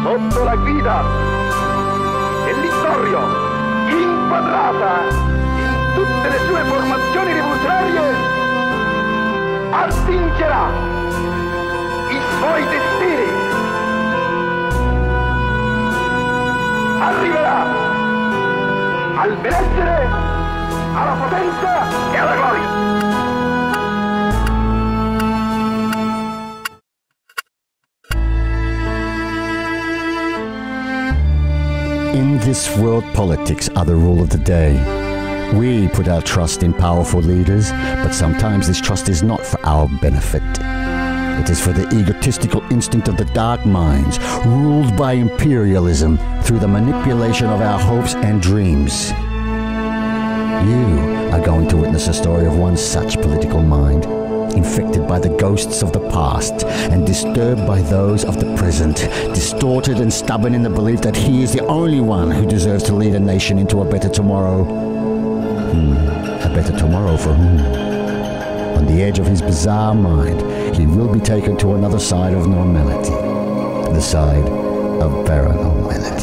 sotto la guida del Littorio, inquadrata in tutte le sue formazioni rivoluzionarie, attingerà i suoi destini, arriverà al benessere, alla potenza e alla gloria. In this world, politics are the rule of the day. We put our trust in powerful leaders, but sometimes this trust is not for our benefit. It is for the egotistical instinct of the dark minds, ruled by imperialism through the manipulation of our hopes and dreams. You are going to witness a story of one such political mind, infected by the ghosts of the past and disturbed by those of the present, distorted and stubborn in the belief that he is the only one who deserves to lead a nation into a better tomorrow. A better tomorrow for whom? On the edge of his bizarre mind, he will be taken to another side of normality, the side of paranormality.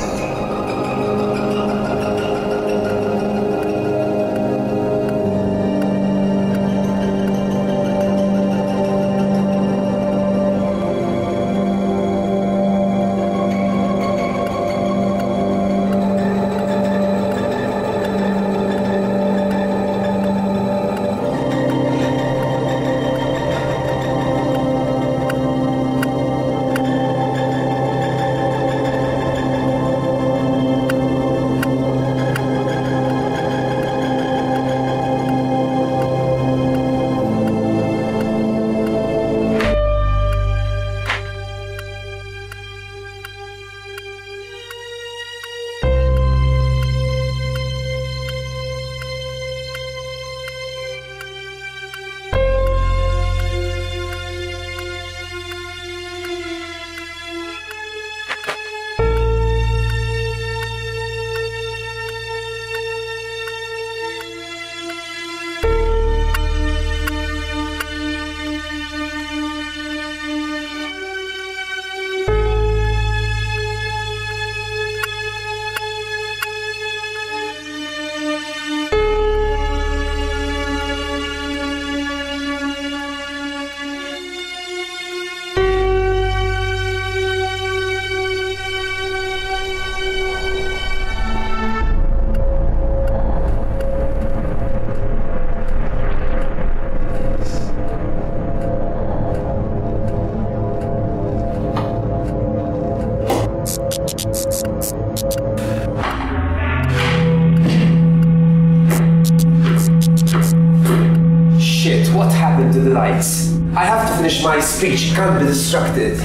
Shit, what happened to the lights? I have to finish my speech, can't be distracted.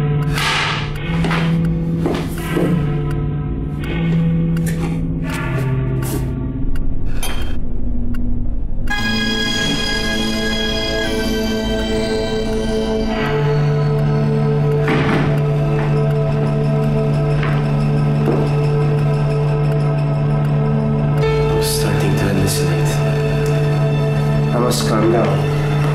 I'm starting to hallucinate. I must calm down.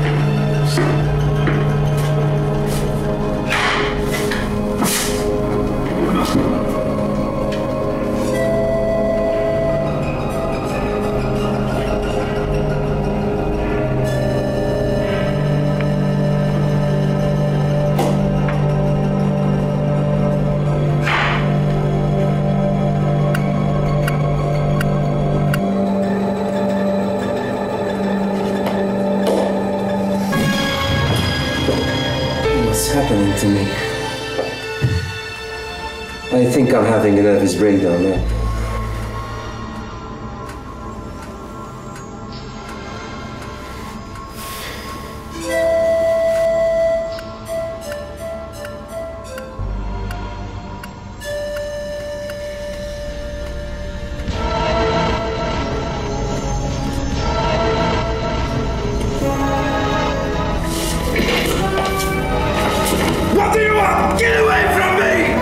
What's happening to me? I think I'm having a nervous breakdown now. What do you want? Get away from me!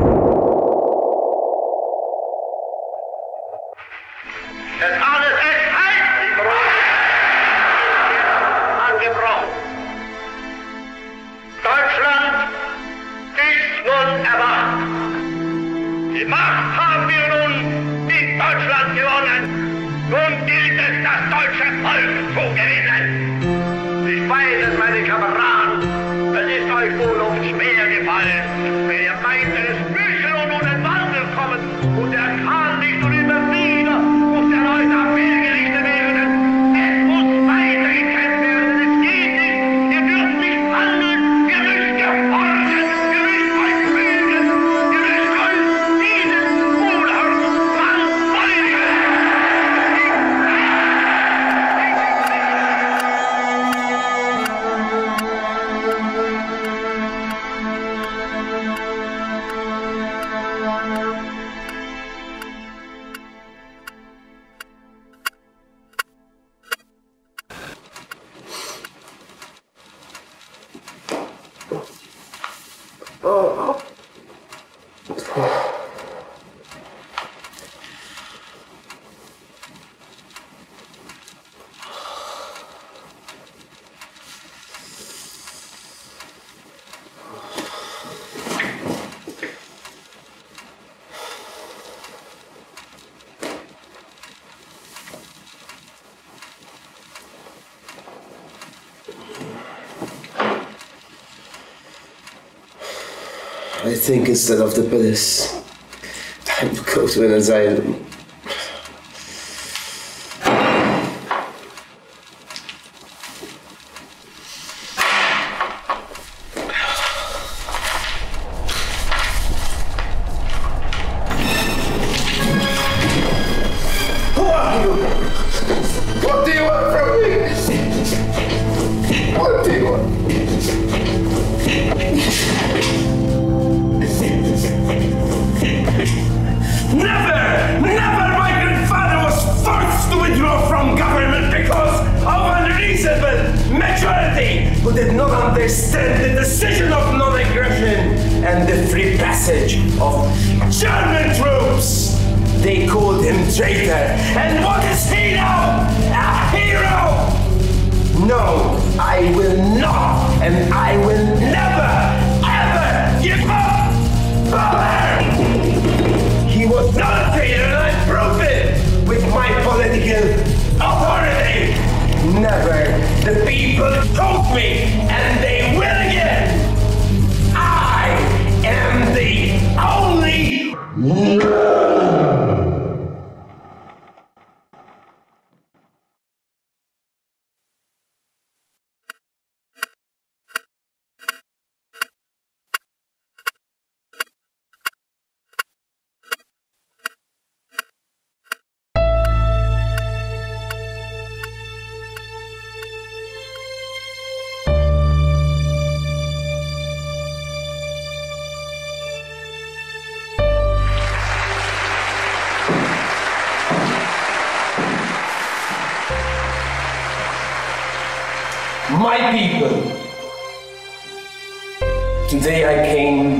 Es alles echt! Volk zu gewinnen. Ich weiß es, meine Kameraden, es ist euch wohl oft schwer gefallen, wenn ihr meint, es müsse nun ohne Wandel kommen und der Kahn nicht nur immer wieder muss der Leute am Meer gerichtet werden. Es muss weitergekämpft werden, es geht nicht, ihr dürft nicht handeln, ihr müsst gefolgen, ihr müsst euch fügen, ihr müsst euch dienen, Unhört, Mann, folgen! I think instead of the police, time to go to an asylum. Who are you? What do you want from me? What do you want? Never my grandfather was forced to withdraw from government because of unreasonable majority who did not understand the decision of non-aggression and the free passage of German troops. They called him traitor. And what is he now? A hero! No, I will not, and I will never, ever give up power! He was not a traitor, and I proved it with my political authority. Never. The people told me, and they will again. I am the only. My people, today I came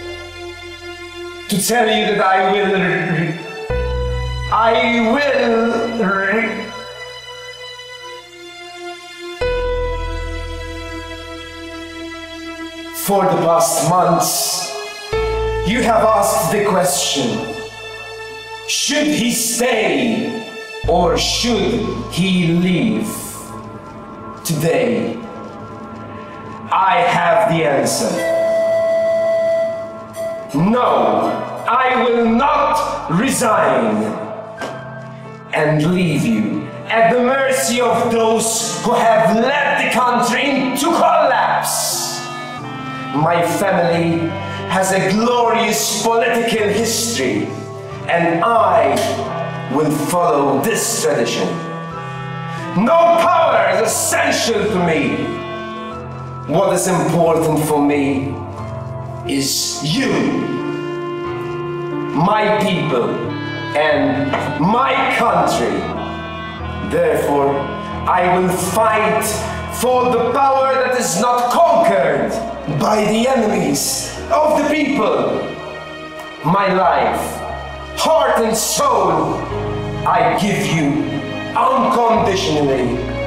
to tell you that I will for the past months, you have asked the question, should he stay or should he leave? Today, I have the answer. No, I will not resign and leave you at the mercy of those who have led the country into collapse. My family has a glorious political history, and I will follow this tradition. No power is essential to me. What is important for me is you, my people, and my country. Therefore, I will fight for the power that is not conquered by the enemies of the people. My life, heart and soul, I give you unconditionally.